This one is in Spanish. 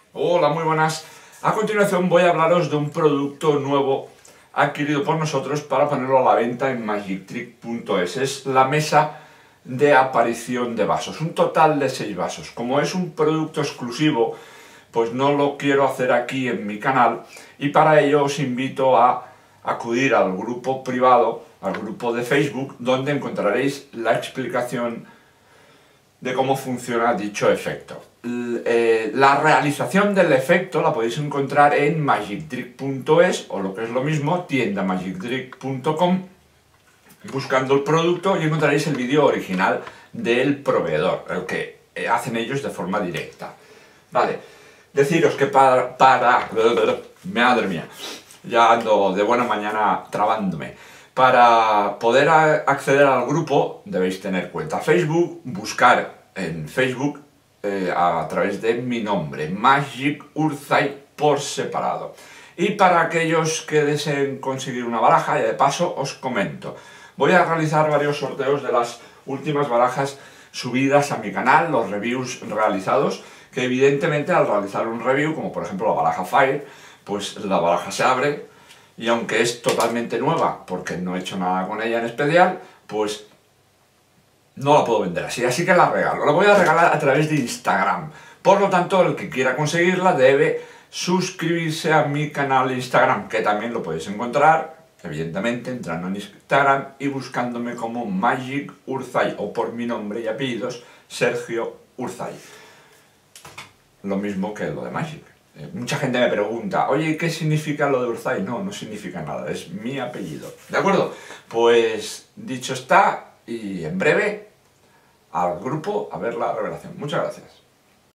Hola, muy buenas. A continuación voy a hablaros de un producto nuevo adquirido por nosotros para ponerlo a la venta en magictrick.es. Es la mesa de aparición de vasos, un total de 6 vasos. Como es un producto exclusivo, pues no lo quiero hacer aquí en mi canal y para ello os invito a acudir al grupo privado, al grupo de Facebook, donde encontraréis la explicación de cómo funciona dicho efecto. La realización del efecto la podéis encontrar en magictrick.es o lo que es lo mismo, tienda magictrick.com, buscando el producto y encontraréis el vídeo original del proveedor, el que hacen ellos de forma directa. Vale, deciros que madre mía, ya ando de buena mañana trabándome. Para poder acceder al grupo debéis tener cuenta Facebook, buscar en Facebook a través de mi nombre, Magic Urzay por separado. Y para aquellos que deseen conseguir una baraja, y de paso os comento, voy a realizar varios sorteos de las últimas barajas subidas a mi canal, los reviews realizados, que evidentemente al realizar un review, como por ejemplo la baraja Fire, pues la baraja se abre y aunque es totalmente nueva, porque no he hecho nada con ella en especial, pues no la puedo vender así, así que la regalo. La voy a regalar a través de Instagram. Por lo tanto, el que quiera conseguirla debe suscribirse a mi canal de Instagram, que también lo podéis encontrar, evidentemente, entrando en Instagram y buscándome como Magic Urzay, o por mi nombre y apellidos, Sergio Urzay. Lo mismo que lo de Magic. Mucha gente me pregunta, oye, ¿qué significa lo de Urzay? No, no significa nada, es mi apellido. ¿De acuerdo? Pues dicho está, y en breve al grupo a ver la revelación. Muchas gracias.